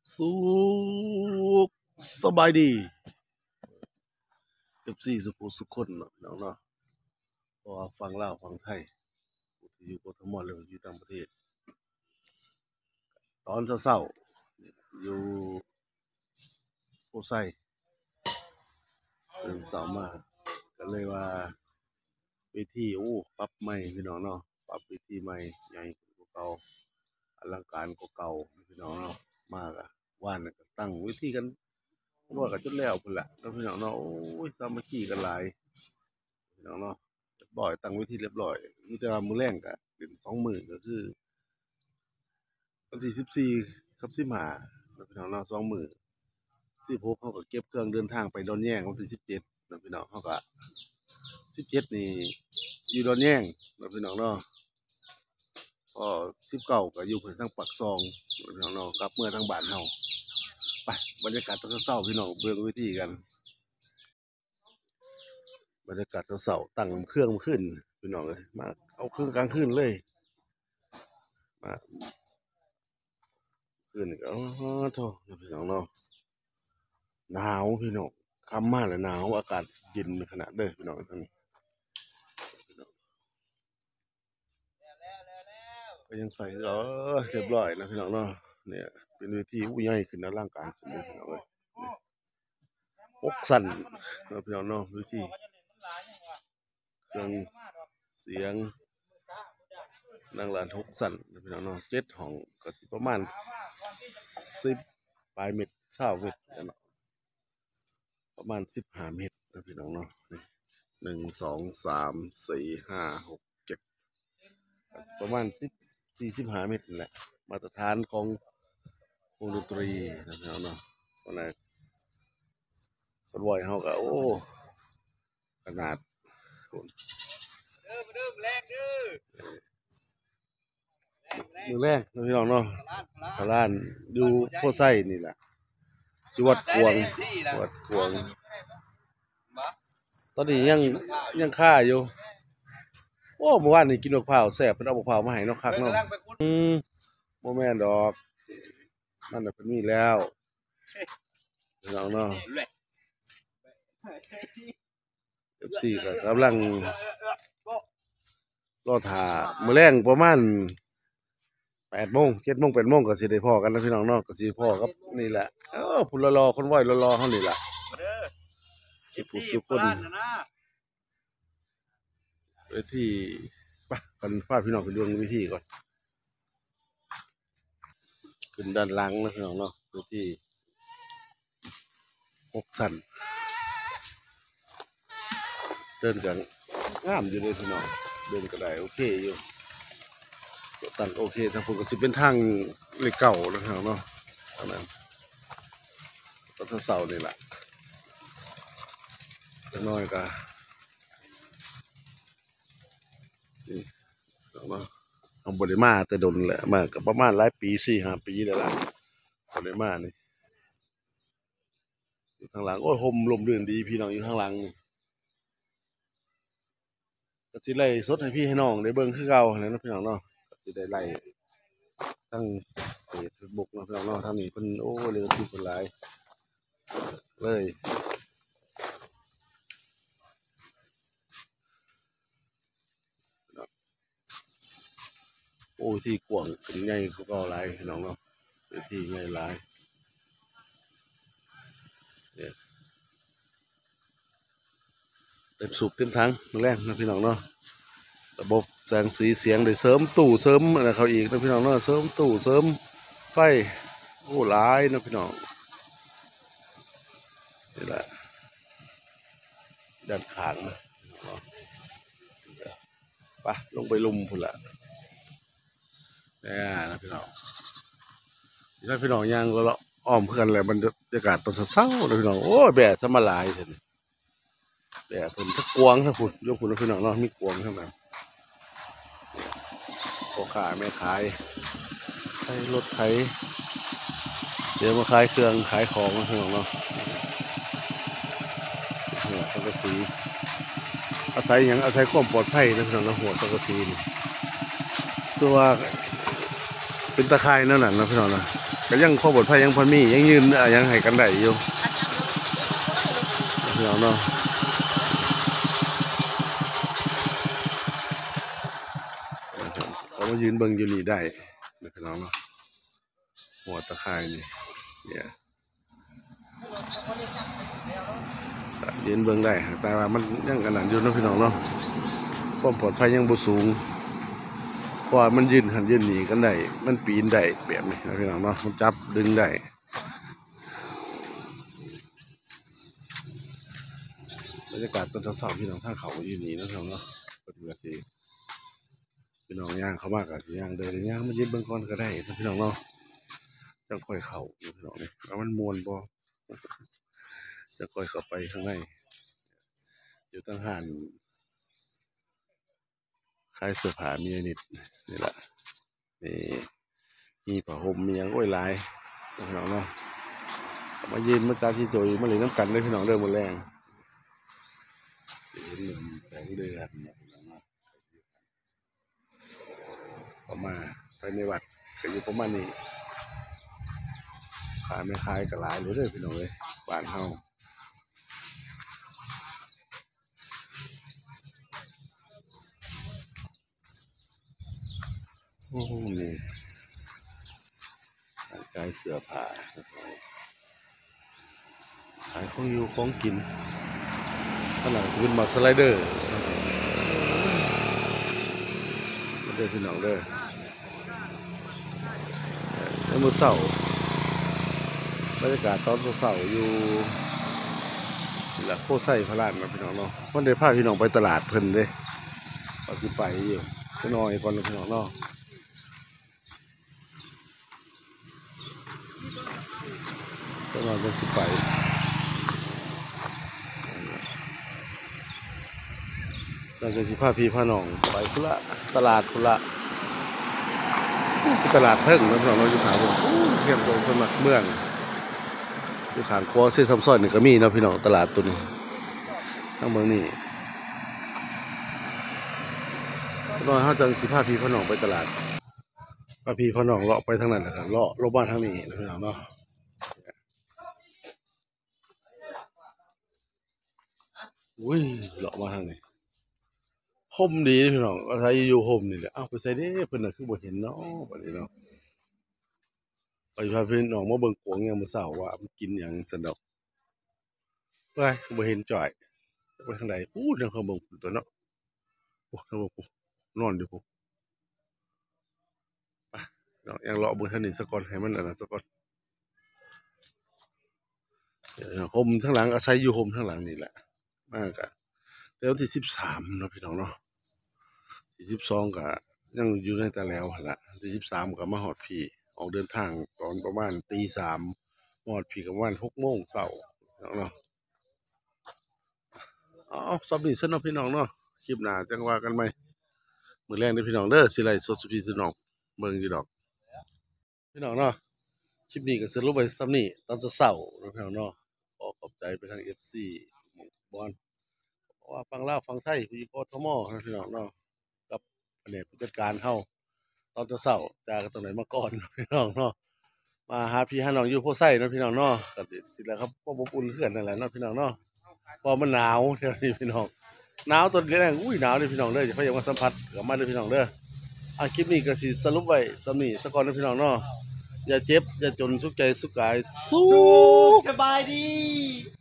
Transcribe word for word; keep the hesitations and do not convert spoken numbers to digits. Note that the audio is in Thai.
สุขสบายดีเอฟซีสุขุสุขคนเนาะพี่น้องเนาะเพราะว่าฟังลาวฟังไทยผู้ที่อยู่กทมหรืออยู่ต่างประเทศตอนเช้าๆอยู่โพไซตื่นเช้ามาก็เลยว่าเวทีโอ้ปรับใหม่พี่น้องเนาะปรับเวทีใหม่ใหญ่กว่าเก่าอลังการกว่าเก่าพี่น้องเนาะมากอะว่านนก็ตั้งเวทีกันว่ากันจนแล้วพุ่นละแล้วพี่น้องเนาะโอ้ยสามัคคีกันหลายพี่น้องเนาะเรียบร้อยตั้งเวทีเรียบร้อยมีแต่ว่ามื้อแรงก็เป็นสองมื้อก็คือวันที่สิบสี่กับสิบห้าแล้วพี่น้องเนาะสองมื้อสิบหกเขาก็เก็บเครื่องเดินทางไปดอนแยงวันที่สิบเจ็ดแล้วพี่น้องเขาก็สิบเจ็ดนี่อยู่ดอนแยงแล้วพี่น้องเนาะพอสิบเก้าก็อยู่เพิ่นทางปากซองแล้วพี่น้องเนาะกลับเมื่อทางบ้านเฮาไปบรรยากาศตอนเช้าพี่น้องเบิ่งเวทีกันบรรยากาศตอนเช้าตั้งเครื่องขึ้นพี่น้องเอ้ยมาเอาเครื่องกลางคืนเลยมาคืนนี่ก็อ๋อโธ่พี่น้องเนาะหนาวพี่น้องค่ำมาแล้วหนาวอากาศเย็นขนาดเด้อพี่น้องทางนี้ก็ยังใส่เออเรียบร้อยนะพี่น้องเนาะเนี่ยเป็นเวทีผู้ใหญ่ขึ้นนะร่างกายขึ้นเลยพี่น้องเอ้ยอกสั่นนะพี่น้องเนาะเวทีเครื่องเสียงนั่งร้านหกสั่นนะพี่น้องเนาะเจ็ดห้องก็สิประมาณสิบปลายเม็ดเช้าเม็ดเนาะประมาณสิบห้าเม็ดนะพี่น้องเนาะนี่หนึ่งสองสามสี่ห้าหกเจ็ดประมาณสิบสี่สิบห้าเม็ดนี่แหละมาตรฐานของวงดนตรีนะพี่น้องเนาะวันนั้นคนบ่อยเขาก็โอ้ขนาดมือแรกนะพี่น้องเนาะพลานอยู่โพไซนี่แหละอยู่วัดกวงวัดกวงตอนนี้ยังยังค่าอยู่โอ้เมื่อวานนี่กินมะพร้าวแซ่บเป็นเอามะพร้าวมาให้เนาะคักเนาะอืมโมแม่นดอกนั่นน่ะเป็นนี่แล้วพี่น้องเนาะเอฟซีก็กำลังรอท่ามื้อแรงประมาณแปดโมงเจ็ดโมงแปดโมงก็สิได้พอกันแล้วพี่น้องเนาะก็สิพอกับนี่แหละเออพุ่นรอๆคนไหวรอๆเฮานี่ล่ะสิผู้สุคนเวทีไปกันพาพี่น้องไปดูวิธีก่อนขึ้นด้านหลังนะพี่น้องเนาะเวทีหกสั่นเดินกันงามอยู่เลยพี่น้องเดินก็ได้โอเคอยู่ตั้งโอเคทางผมก็สิเป็นทางเลขเก่าแล้วพี่น้องเนาะตอนนั้นตอนเช้าๆนี่แหละจักหน่อยก็นี่เนาะเอาบ่ได้มาแต่ดนแหละมาก็ประมาณหลายปีสี่ห้าปีแล้วล่ะบ่ได้มานี่อยู่ทางหลังโอ้ยห่มลมรื่นดีพี่น้องอยู่ทางหลังนี่ก็สิไล่สดให้พี่ให้น้องได้เบิ่งคือเก่าหั้นแหละเนาะพี่น้องเนาะก็สิได้ไล่ทั้งเพจ Facebook เนาะพี่น้องเนาะทางนี้เพิ่นโอ้เรื่องสิเพิ่นหลายเลยโอ้ที่กว้างขึ้นใหญ่คือเก่าหลายพี่น้องเนาะเวทีใหญ่หลายเนี่ยเต็มสูบเต็มถังมื้อแรกนะพี่น้องเนาะระบบแสงสีเสียงได้เสริมตู้เสริมอะไรเขาอีกนะพี่น้องเนาะเสริมตู้เสริมไฟโอ้หลายนะพี่น้องนี่แหละด้านข้างนะไปลงไปลุมพุ่นละเนี่ยนะพี่น้องถ้าพี่น้องย่างก็อ้อมเพื่อนเลยบรรยากาศตอนเช้าเลยพี่น้องโอ้แบดสมาลายเห็นแบดผมถ้ากวงถ้าพุ่นยกพุ่นพี่น้องเนาะมีกวงข้างในพ่อค้าแม่ขายใช้รถไถเดี๋ยวมาขายเครื่องขายของนะพี่น้องเนาะหัวสังกะสีอาศัยอย่างอาศัยความปลอดภัยนะพี่น้องเนาะหัวสังกะสีนี่ส่วนว่าเป็นตะไคร่นั่นน่ะนะพี่น้องนะก็ยังข้อบทภัยยังพอมียังยืนอ่ะยังให้กันได้อยู่พี่น้องเนาะเขามายืนเบิ่งอยู่นี่ได้พี่น้องเนาะหัวตะไคร่นี่เนี่ยยืนเบิ่งได้แต่ว่ามันยังกันนั่นอยู่นะพี่น้องเนาะความปลอดภัยยังบ่สูงเพราะมันยืนหันยืนหนีกันได้มันปีนได้แบบนี้นะพี่น้องเนาะมันจับดึงได้บรรยากาศตอนเช้าพี่น้องท่าเขาอยู่นี่นะพี่น้องเนาะปฏิบัติพี่น้องย่างเขามากอะย่างเดินย่างมันยืนเบื้องก่อนก็ได้นะพี่น้องเนาะจะค่อยเข่าพี่น้องเนี่ยแล้วมันมวนบ่จะค่อยเข้าไปข้างในอยู่ตั้งหันคลายเสื้อผ้ามีนิดนี่แหละนี่มีผ้าห่มมีอย่างโอ้ยลายพี่น้องเนาะมายืนมาจากที่โจยมาเลยน้ำกันได้พี่น้องเดินมาแรงสีเหลืองแสงเดือนออกมาไปในวัดก็อยู่ประมาณนี้ขายไม่ขายกับหลายเลยเด้อพี่น้องเลยบ้านเฮาโอ้โหนี่ขายเสื้อผ้าขายของอยู่ของกินข้างหลังจะเป็นบักสไลเดอร์เด้อพี่น้องเด้อแล้วมื้อเช้าบรรยากาศตอนเช้าอยู่นี่แหละโคไซพระลานนะพี่น้องเนาะวันเดียวพาพี่น้องไปตลาดเพิ่นเด้ก็คือไปอยู่ไปหน่อยก่อนนะพี่น้องเนาะก็นอนจะสิไปเราจะสิพาพี่พาน้องไปพุละตลาดพุละตลาดเทิงนะพี่น้องเราอยู่ขางบนเทียมโซนสมัครเมืองอยู่ขางคอเส้นซัมซอยนี่ก็มีนะพี่น้องตลาดตัวนี้ทั้งเมืองนี่นอนเขาจังสิพาพี่พาน้องไปตลาดพาพี่พาน้องเลาะไปทางนั้นแหละครับเลาะรอบบ้านทางนี้นะพี่น้องเนาะอุ้ยเลาะมาทางนี้ห่มดีพี่น้องอาศัยอยู่ห่มนี่แหละอ้าวไปใส่เด้เพิ่นน่ะคือบ่เห็นเนาะบัดนี้เนาะไปพาพี่น้องมาเบิ่งกวางยามมื้อเช้าว่ามันกินหยังซั่นดอกไปบ่เห็นจ่อยไปทางใดพูดเรื่องเขาเบิ่งตัวเนาะโอ้ทางเบิ่งปุ๊นอนอยู่ปุ๊ไปเนาะยังเลาะเบิ่งทางนี้ซะก่อนให้มันอันนั้นซะก่อนเออห่มข้างหลังอาศัยอยู่ห่มข้างหลังนี่แหละมากอะแต่วันที่สิบสามเนาะพี่น้องเนาะที่สิบสองก็ยังอยู่ในตะแล้วหั่นล่ะที่สิบสามก็มาฮอดพี่ออกเดินทางตอนประมาณตีสามฮอดพี่ก็ประมาณหกโมงเช้าเนาะอ๋อสำนี้ซะเนาะพี่น้องเนาะคลิปหน้าจังว่ากันใหม่มื้อแลงเด้อพี่น้องเด้อสิไลฟ์สดสู่พี่สู่น้องเบิ่งอยู่ดอกพี่น้องเนาะคลิปนี้ก็สรุปไว้ส่ำนี้ตอนเช้าๆเนาะพี่น้องเนาะขอขอบใจไปทาง เอฟ ซี บอลเพราะว่าฟังลาวฟังไทยอยู่กทมนะพี่น้องเนาะกับแผนกผู้จัดการเฮาตอนเช้าๆจากตรงไหนมาก่อนพี่น้องเนาะมาหาพี่หาน้องอยู่โพไซเนาะพี่น้องเนาะก็สิแหละครับก็อบอุ่นคือกันนั่นแหละเนาะพี่น้องเนาะพอมันหนาวเท่านี้พี่น้องหนาวตอนแรกอุ้ยหนาวเลยพี่น้องเด้ออย่าพยายามมาสัมผัสกับมาเด้อพี่น้องเด้ออ่ะคลิปนี้ก็สิสรุปไว้ส่ำนี้ซะก่อนนะพี่น้องเนาะอย่าเจ็บอย่าจนสุขใจสุขกายสู้สบายดี